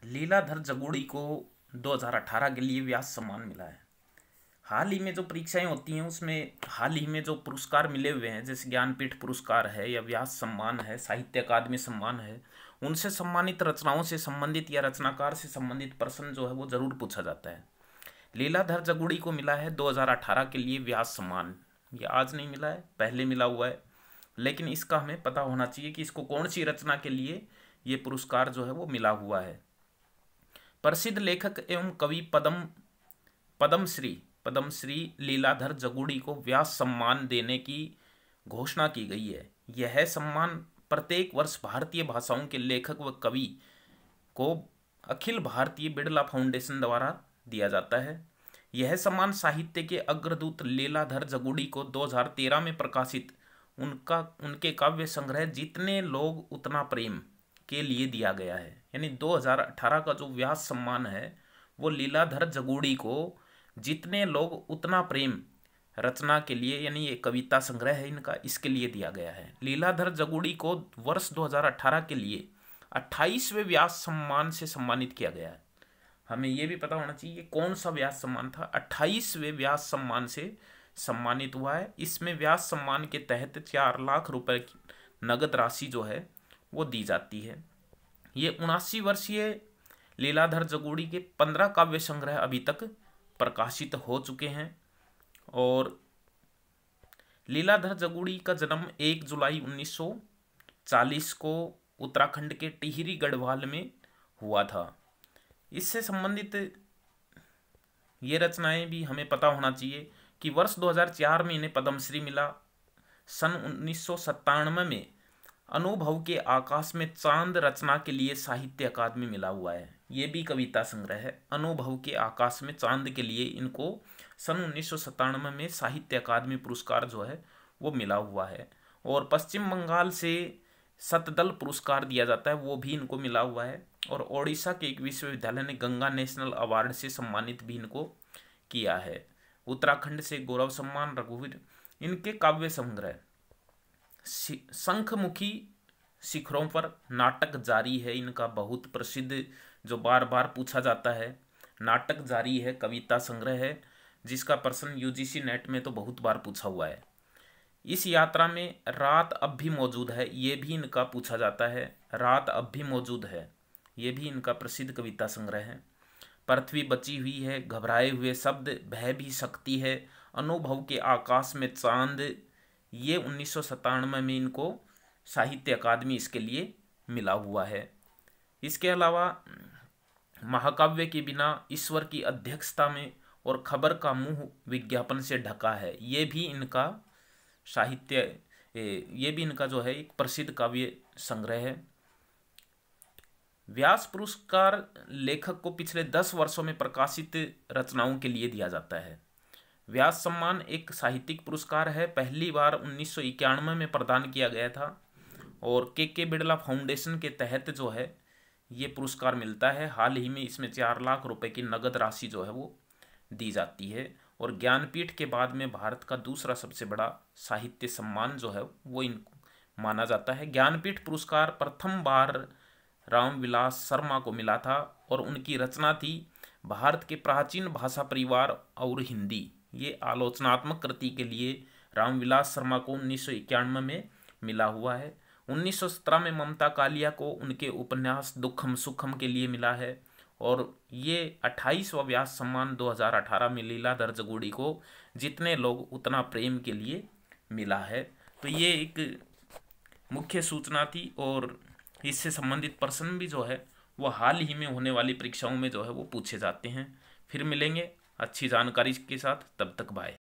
लीलाधर जगूड़ी को 2018 के लिए व्यास सम्मान मिला है। हाल ही में जो परीक्षाएं होती हैं उसमें हाल ही में जो पुरस्कार मिले हुए हैं, जैसे ज्ञानपीठ पुरस्कार है या व्यास सम्मान है, साहित्य अकादमी सम्मान है, उनसे सम्मानित रचनाओं से संबंधित या रचनाकार से संबंधित प्रश्न जो है वो जरूर पूछा जाता है। लीलाधर जगूड़ी को मिला है 2018 के लिए व्यास सम्मान। ये आज नहीं मिला है, पहले मिला हुआ है, लेकिन इसका हमें पता होना चाहिए कि इसको कौन सी रचना के लिए ये पुरस्कार जो है वो मिला हुआ है। प्रसिद्ध लेखक एवं कवि पद्मश्री लीलाधर जगूड़ी को व्यास सम्मान देने की घोषणा की गई है। यह सम्मान प्रत्येक वर्ष भारतीय भाषाओं के लेखक व कवि को अखिल भारतीय बिड़ला फाउंडेशन द्वारा दिया जाता है। यह सम्मान साहित्य के अग्रदूत लीलाधर जगूड़ी को 2013 में प्रकाशित उनके काव्य संग्रह जितने लोग उतना प्रेम के लिए दिया गया है। यानी 2018 का जो व्यास सम्मान है वो लीलाधर जगूड़ी को जितने लोग उतना प्रेम रचना के लिए, यानी ये कविता संग्रह है इनका, इसके लिए दिया गया है। लीलाधर जगूड़ी को वर्ष 2018 के लिए 28वें व्यास सम्मान से सम्मानित किया गया है। हमें ये भी पता होना चाहिए कौन सा व्यास सम्मान था। 28वें व्यास सम्मान से सम्मानित हुआ है। इसमें व्यास सम्मान के तहत 4 लाख रुपए की नगद राशि जो है वो दी जाती है। ये 79 वर्षीय लीलाधर जगूड़ी के 15 काव्य संग्रह अभी तक प्रकाशित हो चुके हैं। और लीलाधर जगूड़ी का जन्म 1 जुलाई 1940 को उत्तराखंड के टिहरी गढ़वाल में हुआ था। इससे संबंधित ये रचनाएं भी हमें पता होना चाहिए कि वर्ष 2004 में इन्हें पद्मश्री मिला। सन 1997 में अनुभव के आकाश में चांद रचना के लिए साहित्य अकादमी मिला हुआ है। ये भी कविता संग्रह है। अनुभव के आकाश में चांद के लिए इनको सन 1997 में साहित्य अकादमी पुरस्कार जो है वो मिला हुआ है। और पश्चिम बंगाल से सतदल पुरस्कार दिया जाता है, वो भी इनको मिला हुआ है। और ओडिशा के एक विश्वविद्यालय ने गंगा नेशनल अवार्ड से सम्मानित भी इनको किया है। उत्तराखंड से गौरव सम्मान, रघुवीर। इनके काव्य संग्रह शंखमुखी शिखरों पर नाटक जारी है, इनका बहुत प्रसिद्ध जो बार बार पूछा जाता है। नाटक जारी है कविता संग्रह है, जिसका प्रश्न यूजीसी नेट में तो बहुत बार पूछा हुआ है। इस यात्रा में रात अब भी मौजूद है, ये भी इनका पूछा जाता है। रात अब भी मौजूद है, ये भी इनका प्रसिद्ध कविता संग्रह है। पृथ्वी बची हुई है, घबराए हुए शब्द, भय भी शक्ति है, अनुभव के आकाश में चांद, ये 1997 में इनको साहित्य अकादमी इसके लिए मिला हुआ है। इसके अलावा महाकाव्य के बिना ईश्वर की अध्यक्षता में और खबर का मुंह विज्ञापन से ढका है, ये भी इनका साहित्य, ये भी इनका जो है एक प्रसिद्ध काव्य संग्रह है। व्यास पुरस्कार लेखक को पिछले 10 वर्षों में प्रकाशित रचनाओं के लिए दिया जाता है। व्यास सम्मान एक साहित्यिक पुरस्कार है, पहली बार 1991 में प्रदान किया गया था। और के बिड़ला फाउंडेशन के तहत जो है ये पुरस्कार मिलता है। हाल ही में इसमें 4 लाख रुपए की नगद राशि जो है वो दी जाती है। और ज्ञानपीठ के बाद में भारत का दूसरा सबसे बड़ा साहित्य सम्मान जो है वो माना जाता है। ज्ञानपीठ पुरस्कार प्रथम बार रामविलास शर्मा को मिला था और उनकी रचना थी भारत के प्राचीन भाषा परिवार और हिंदी। ये आलोचनात्मक कृति के लिए रामविलास शर्मा को 1991 में मिला हुआ है। 1917 में ममता कालिया को उनके उपन्यास दुखम सुखम के लिए मिला है। और ये 28वां व्यास सम्मान 2018 में लीलाधर जगूड़ी को जितने लोग उतना प्रेम के लिए मिला है। तो ये एक मुख्य सूचना थी और इससे संबंधित प्रश्न भी जो है वो हाल ही में होने वाली परीक्षाओं में जो है वो पूछे जाते हैं। फिर मिलेंगे अच्छी जानकारी के साथ, तब तक बाय।